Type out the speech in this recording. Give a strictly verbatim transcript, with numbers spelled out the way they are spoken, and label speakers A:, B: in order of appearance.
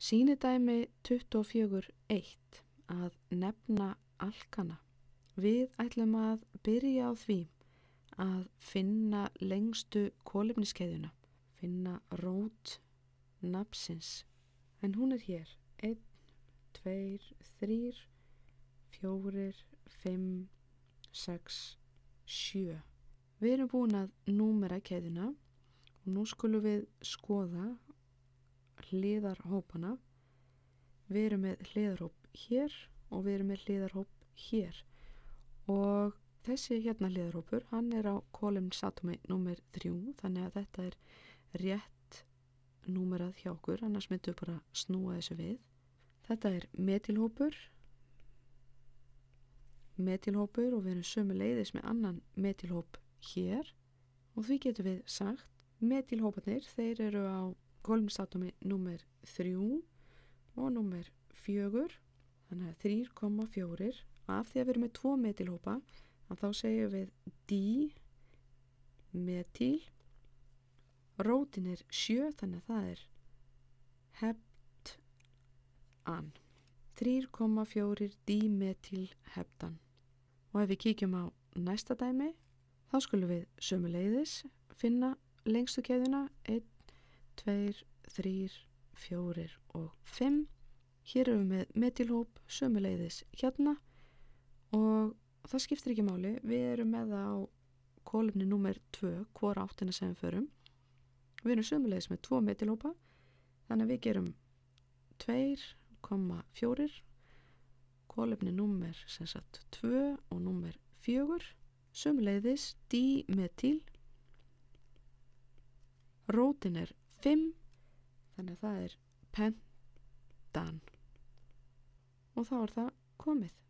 A: Sýnidæmi tuttugu og fjögur eitt að nefna alkana. Við ætlum að byrja á því að finna lengstu kolefniskeðjuna, finna rót nafnsins. En hún er hér, einn, tveir, þrír, fjórir, fimm, sex, sjö. Við erum búin að númera keðjuna og nú skulum við skoða hliðarhópana. Við erum með hliðarhóp hér og við erum með hliðarhóp hér. Og þessi hérna hliðarhópur, hann er á kolefnisatómi númer þrjú, þannig að þetta er rétt númerað hjá okkur, annars myndum við bara snúa þessu við. Þetta er metilhópur, metilhópur og við erum sömuleiðis með annan metilhóp hér og því getum við sagt metilhóparnir, þeir eru á kolefnisatómi númer þrjú og númer fjögur, þannig að þrjú komma fjögur. Af því að við erum með tvo metilhópa, að þá segjum við dimetil. Rótin er sjö, þannig að það er heptan. þrjú komma fjögur dimetilheptan. Og ef við kíkjum á næsta dæmi, þá skulum við sömuleiðis finna lengstu keðjuna einn, tveir, þrír, fjórir og fimm. Hér erum við með metilhóp sömuleiðis hérna og það skiptir ekki máli, við erum með það á kolefni númer tvö, hvora áttina sem við förum. Við erum sömuleiðis með tvo metilhópa, þannig að við gerum tvö komma fjögur, kolefni númer sem sagt tvö og númer fjögur, sömuleiðis dimetil. Rótin er fimm, þannig að það er pentan. Og þá er það komið.